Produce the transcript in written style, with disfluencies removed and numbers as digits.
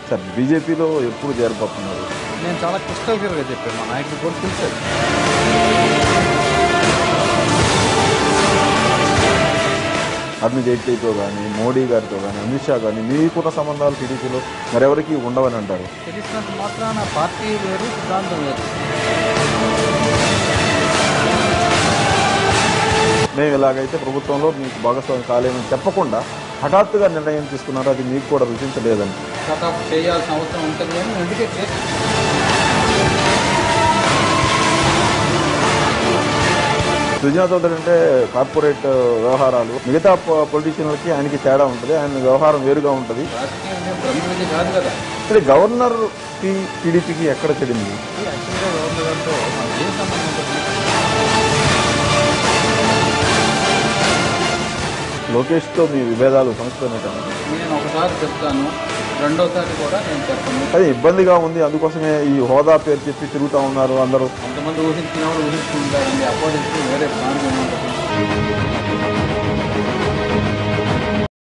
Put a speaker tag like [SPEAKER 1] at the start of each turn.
[SPEAKER 1] Sir బీజేపీలో ఎప్పుడు చేరిపోతున్నారు?
[SPEAKER 2] నేను చాలా క్రిస్టల్ క్లియర్గా చెప్పాను, మా నాయకుడు కూడా తెలుసు.
[SPEAKER 1] అరుణ్ జైట్లీతో కానీ, మోడీ గారితో కానీ, అమిత్ షా కానీ మీకున్న సంబంధాలు టీడీపీలో మరెవరికి ఉండవని అంటారు.
[SPEAKER 2] తెలిసినంత మాత్రాన పార్టీ వేరు, సిద్ధాంతం వేరు.
[SPEAKER 1] మేము ఇలాగైతే ప్రభుత్వంలో మీకు భాగస్వామి కాలేమని చెప్పకుండా హఠాత్తుగా నిర్ణయం తీసుకున్నారు, అది మీకు కూడా రుచించలేదని.
[SPEAKER 2] కటాఫ్ చేయాల్సిన అవసరం ఉంటుంది అని అందుకే
[SPEAKER 1] సుజనా చౌదరి అంటే కార్పొరేట్ వ్యవహారాలు, మిగతా పొలిటీషియన్లకి ఆయనకి తేడా ఉంటుంది, ఆయన వ్యవహారం వేరుగా ఉంటుంది.
[SPEAKER 2] రాజకీయం బ్రహ్మవిద్య కాదు కదా.
[SPEAKER 1] ఇక్కడ గవర్నర్కి టీడీపీకి ఎక్కడ చెడింది?
[SPEAKER 2] యాక్చువల్గా గవర్నర్ గారితో మనకి ఏం సంబంధం ఉంటుంది?
[SPEAKER 1] లోకేష్తో మీ విభేదాలు సమస్యనే కదా.
[SPEAKER 2] నేను ఒకసారి చెప్తాను, రెండోసారి కూడా నేను చెప్పను.
[SPEAKER 1] అది ఇబ్బందిగా ఉంది, అందుకోసమే ఈ హోదా పేరు చెప్పి తిరుగుతూ ఉన్నారు అందరూ.
[SPEAKER 2] కొంతమంది ఊహించిన వాళ్ళు ఊహించుకుంటారండి, అపోజిషన్ వేరే ప్లాన్ ఏమంటుంది.